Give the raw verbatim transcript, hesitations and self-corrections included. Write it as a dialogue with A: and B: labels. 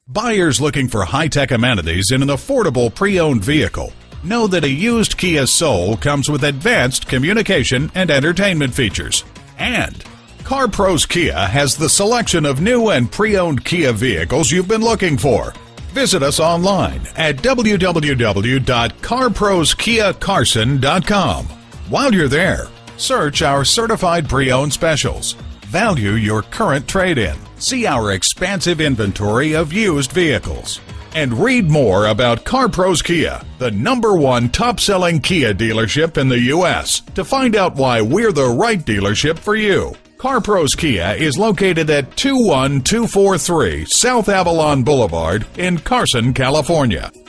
A: Buyers looking for high-tech amenities in an affordable pre-owned vehicle know that a used Kia Soul comes with advanced communication and entertainment features. And CarPros Kia has the selection of new and pre-owned Kia vehicles you've been looking for. Visit us online at w w w dot car pros kia carson dot com. While you're there, search our certified pre-owned specials. Value your current trade-in. See our expansive inventory of used vehicles. And read more about CarPros Kia, the number one top-selling Kia dealership in the U S, to find out why we're the right dealership for you. CarPros Kia is located at two one two four three South Avalon Boulevard in Carson, California.